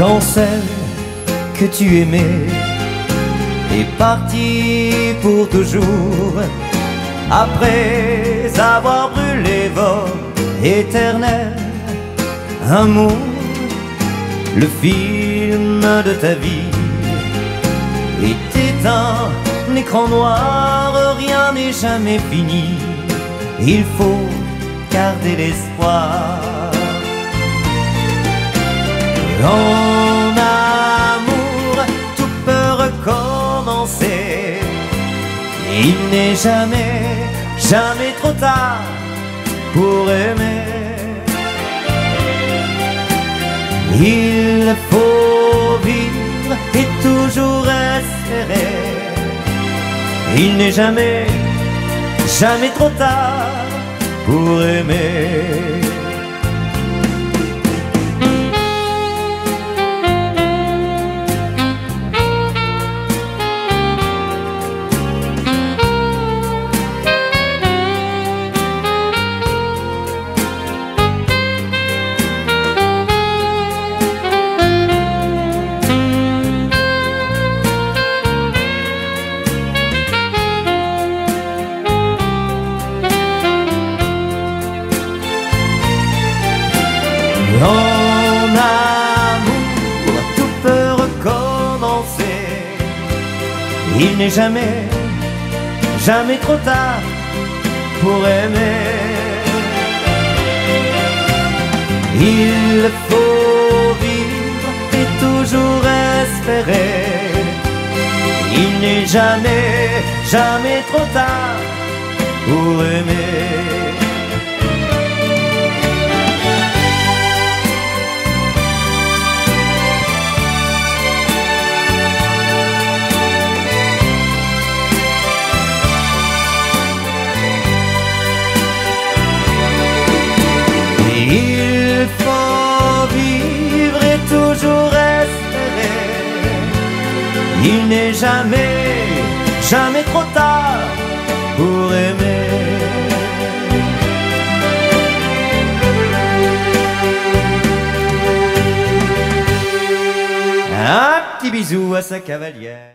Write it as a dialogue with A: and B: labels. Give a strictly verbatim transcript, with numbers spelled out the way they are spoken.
A: Quand celle que tu aimais est partie pour toujours, après avoir brûlé votre éternel amour, le film de ta vie était un écran noir, rien n'est jamais fini, il faut garder l'espoir. En amour, tout peut recommencer. Il n'est jamais, jamais trop tard pour aimer. Il faut vivre et toujours espérer. Il n'est jamais, jamais trop tard pour aimer. En amour, tout peut recommencer. Il n'est jamais, jamais trop tard pour aimer. Il faut vivre et toujours espérer. Il n'est jamais, jamais trop tard pour aimer. Il faut vivre et toujours espérer. Il n'est jamais, jamais trop tard pour aimer. Un petit bisou à sa cavalière.